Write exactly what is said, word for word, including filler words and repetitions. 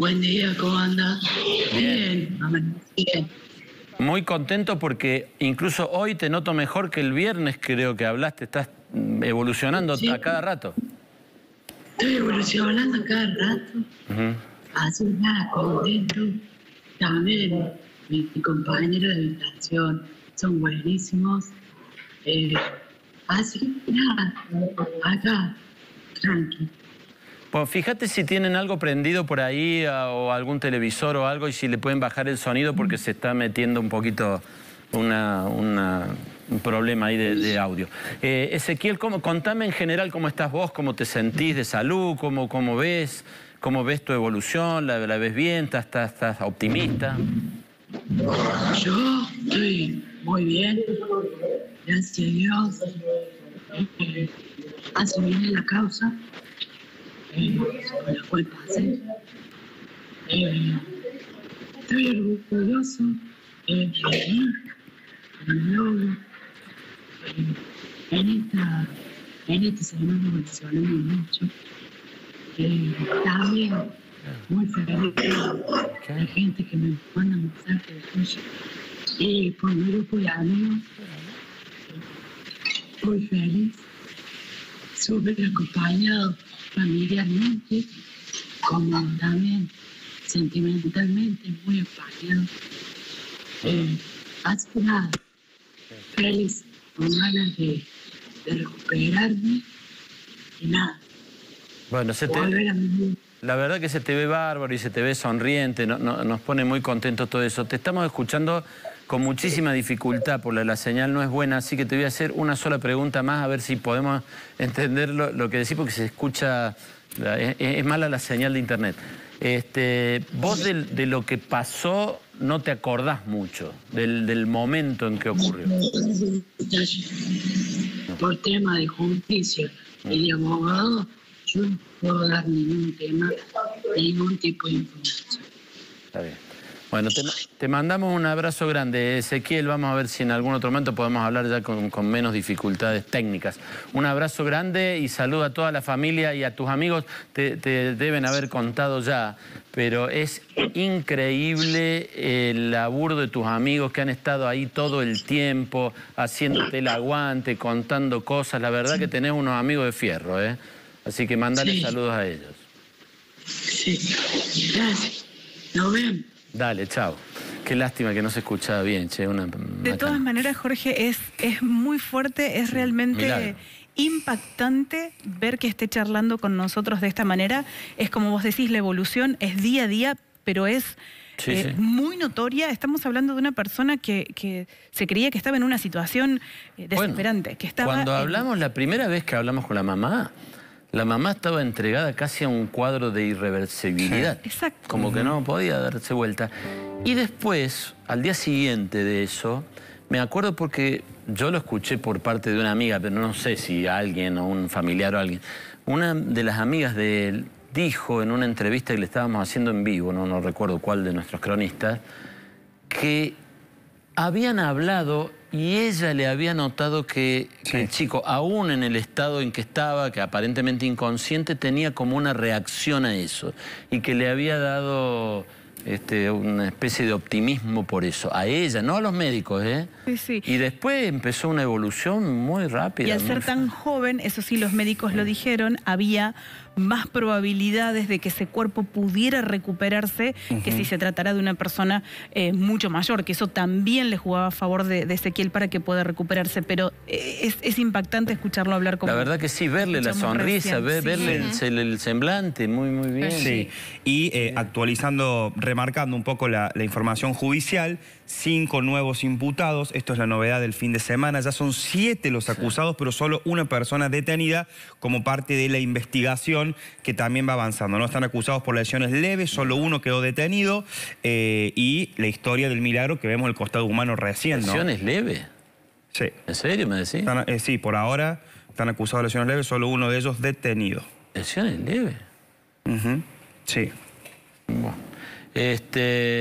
Buen día, ¿cómo anda? Bien. Bien, bien. Muy contento porque incluso hoy te noto mejor que el viernes, creo que hablaste. Estás evolucionando Sí. a cada rato. Estoy evolucionando cada rato. Uh-huh. Así nada, contento. También mi, mi compañero de habitación son buenísimos. Eh, así que nada, acá, tranqui. Pues fíjate si tienen algo prendido por ahí o algún televisor o algo y si le pueden bajar el sonido porque se está metiendo un poquito una, una, un problema ahí de, de audio. Eh, Ezequiel, ¿cómo, contame en general cómo estás vos, cómo te sentís de salud, cómo, cómo ves, cómo ves tu evolución, la, la ves bien, estás, estás, estás optimista. Yo estoy muy bien, gracias a Dios. Eh, asumí la causa. Eh, sobre la cual pasé. Eh, estoy orgulloso eh, de mí, de mi logro. Eh, en esta, en esta semana evolucionamos mucho. Eh, también muy feliz de la gente que me manda mensajes de tuyo. Y por mi grupo de amigos, muy feliz, súper acompañado familiarmente, como también sentimentalmente, muy acompañado. Eh, así que nada, feliz, con ganas de, de recuperarme y nada. Bueno, se te, volver a mi vida. La verdad que se te ve bárbaro y se te ve sonriente, no, no, nos pone muy contentos todo eso. Te estamos escuchando con muchísima dificultad, porque la señal no es buena, así que te voy a hacer una sola pregunta más, a ver si podemos entender lo, lo que decís, porque se escucha, es, es mala la señal de internet. Este, vos de, de lo que pasó no te acordás mucho, del, del momento en que ocurrió. Por tema de justicia y de abogado, yo no puedo dar ningún tema, ningún tipo de información. Está bien. Bueno, te, te mandamos un abrazo grande, Ezequiel. Vamos a ver si en algún otro momento podemos hablar ya con, con menos dificultades técnicas. Un abrazo grande y saludo a toda la familia y a tus amigos. Te, te deben haber contado ya, pero es increíble el laburo de tus amigos que han estado ahí todo el tiempo, haciéndote el aguante, contando cosas. La verdad que tenés unos amigos de fierro, ¿eh? Así que mandale sí. saludos a ellos. Sí, gracias. Nos vemos. Dale, chao. Qué lástima que no se escuchaba bien, che. Una, una de todas can... maneras, Jorge, es, es muy fuerte, es sí, realmente milagro. Impactante ver que esté charlando con nosotros de esta manera. Es como vos decís, la evolución es día a día, pero es sí, eh, sí. muy notoria. Estamos hablando de una persona que, que se creía que estaba en una situación eh, desesperante. Bueno, que estaba cuando en... hablamos, la primera vez que hablamos con la mamá, la mamá estaba entregada casi a un cuadro de irreversibilidad. Exacto. Como uh-huh. que no podía darse vuelta. Y después, al día siguiente de eso, me acuerdo porque yo lo escuché por parte de una amiga, pero no sé si alguien o un familiar o alguien. Una de las amigas de él dijo en una entrevista que le estábamos haciendo en vivo, no, no recuerdo cuál de nuestros cronistas, que habían hablado y ella le había notado que, sí. que el chico, aún en el estado en que estaba, que aparentemente inconsciente, tenía como una reacción a eso y que le había dado este, una especie de optimismo por eso, a ella, no a los médicos, ¿eh? Sí, sí. Y después empezó una evolución muy rápida. Y al ser tan joven, eso sí, los médicos lo dijeron, había más probabilidades de que ese cuerpo pudiera recuperarse uh-huh. que si se tratara de una persona eh, mucho mayor, que eso también le jugaba a favor de, de Ezequiel para que pueda recuperarse, pero es, es impactante escucharlo hablar como... La verdad que sí, verle la sonrisa, ver, sí. verle uh-huh. el, el semblante, muy, muy bien. Sí, y eh, actualizando, remarcando un poco la, la información judicial, cinco nuevos imputados, esto es la novedad del fin de semana, ya son siete los acusados, sí. pero solo una persona detenida como parte de la investigación que también va avanzando, ¿no? Están acusados por lesiones leves, solo uno quedó detenido eh, y la historia del milagro que vemos el costado humano recién, ¿no? ¿Lesiones leves? Sí. ¿En serio me decís? Están, eh, sí, por ahora están acusados de lesiones leves, solo uno de ellos detenido. ¿Lesiones leves? Uh-huh. Sí. Bueno, este...